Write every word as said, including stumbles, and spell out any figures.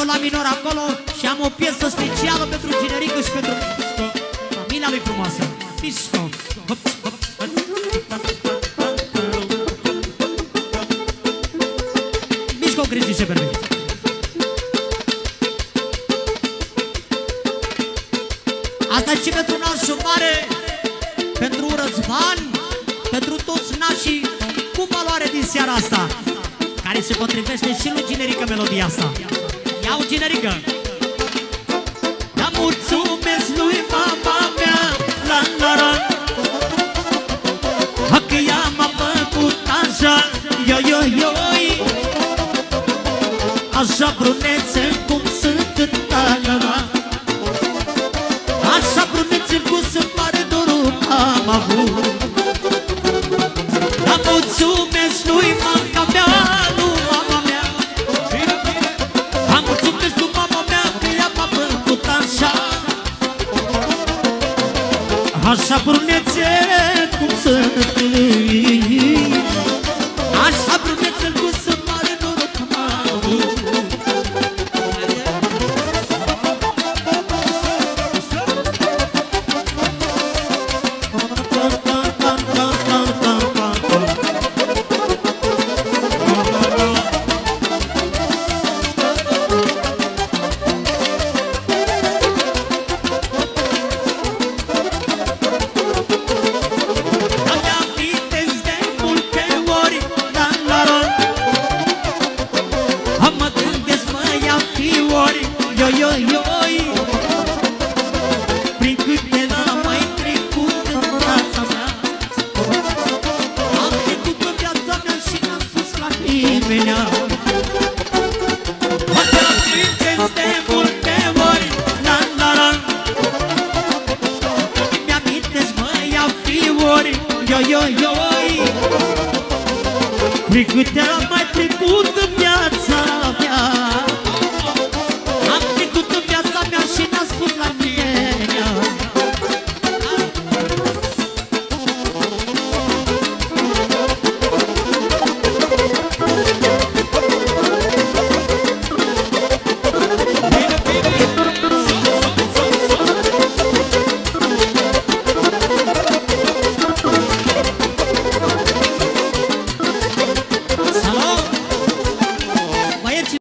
tot la minor acolo și am o piesă specială pentru Generică și pentru familia lui frumoasă. Mișco. Mișco Cristice per me. Asta și pentru nașul mare, pentru Răzvan, pentru toți nașii cu valoare din seara asta, care se potrivește și lui Generică melodia asta. Iau Generică. Da, mulțumesc lui mama mea, la la la, că ea m-a făcut așa, yo yo yo, așa brunețe cum sunt, la la la, așa brunețe cum se pare dorul am avut. Da, mulțumesc lui mama mea, lui mama mea, da, mulțumesc lui mama mea, că ea m-a făcut așa, așa brunețe cum sunt, așa brunețe cum se pare noroc am avut. Prin câte am mai trecut în viața mea,